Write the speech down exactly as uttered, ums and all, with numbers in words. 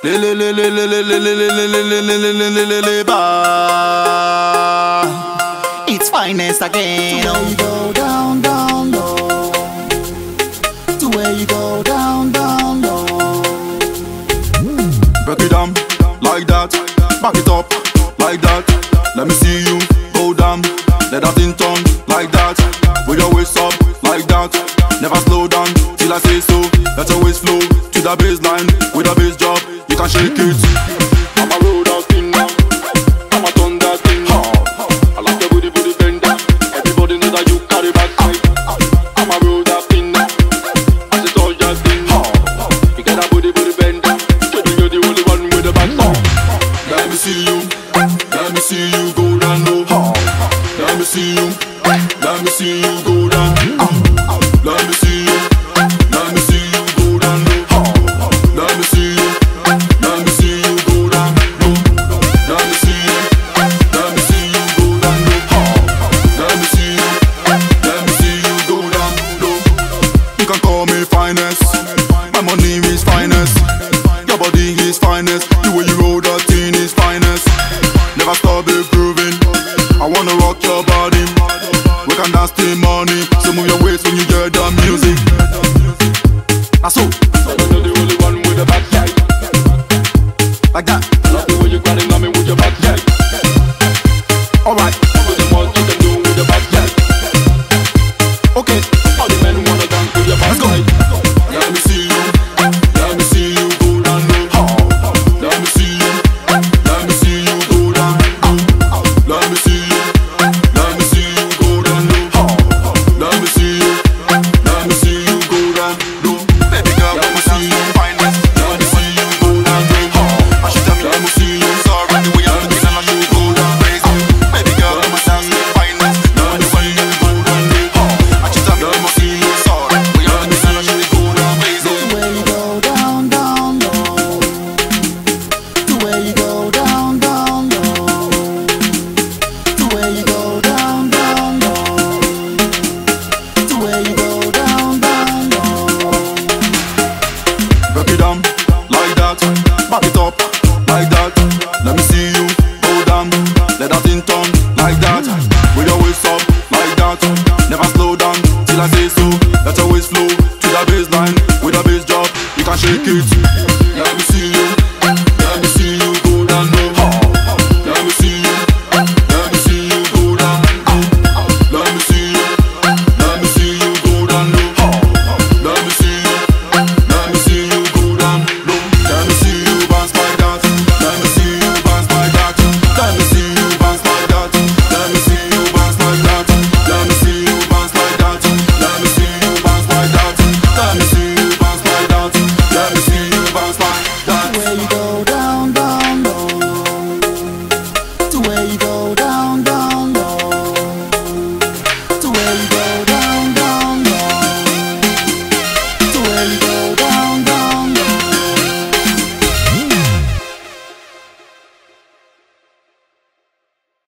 Le le le le le le le le le le le le le le le le ba. It's finest again. To where you go down, down low. To where you go down, down low. Break it down like that. Back it up like that. Let me see you go down. Let that thing turn like that. With your waist up like that. Never slow down till I say so. Let your waist flow to the baseline. With a bass drop, you can shake it.